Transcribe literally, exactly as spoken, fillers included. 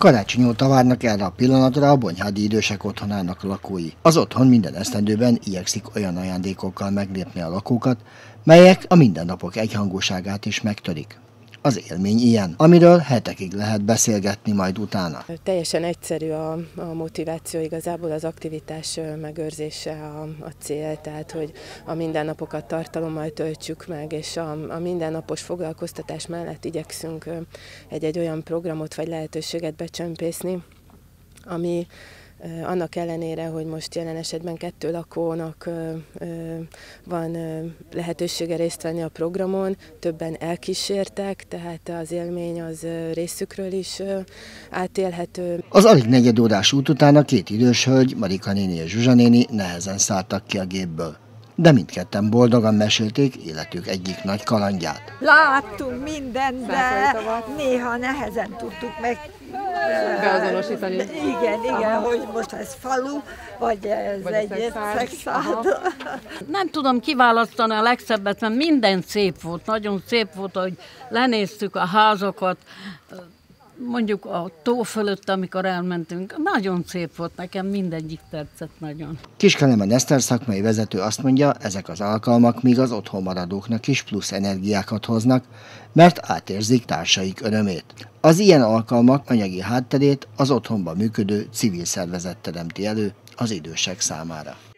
Karácsony óta várnak erre a pillanatra a Bonyhádi Idősek Otthonának lakói. Az otthon minden esztendőben igyekszik olyan ajándékokkal meglépni a lakókat, melyek a mindennapok egyhangúságát is megtörik. Az élmény ilyen, amiről hetekig lehet beszélgetni majd utána. Teljesen egyszerű a, a motiváció, igazából az aktivitás megőrzése a, a cél, tehát hogy a mindennapokat tartalommal töltsük meg, és a, a mindennapos foglalkoztatás mellett igyekszünk egy-egy olyan programot vagy lehetőséget becsempészni, ami annak ellenére, hogy most jelen esetben kettő lakónak van lehetősége részt venni a programon, többen elkísértek, tehát az élmény az részükről is átélhető. Az alig negyedórás út után a két idős hölgy, Marika néni és Zsuzsa néni nehezen szálltak ki a gépből. De mindketten boldogan mesélték életük egyik nagy kalandját. Láttunk mindent, de néha nehezen tudtuk meg beazonosítani. Igen, igen, aha, hogy most ez falu, vagy ez vagy egy szexád. Nem tudom kiválasztani a legszebbet, mert minden szép volt, nagyon szép volt, hogy lenéztük a házakat, mondjuk a tó fölött, amikor elmentünk. Nagyon szép volt, nekem mindegyik tetszett nagyon. Kiskelemen Eszter szakmai vezető azt mondja, ezek az alkalmak még az otthon maradóknak is plusz energiákat hoznak, mert átérzik társaik örömét. Az ilyen alkalmak anyagi hátterét az otthonban működő civil szervezet teremti elő az idősek számára.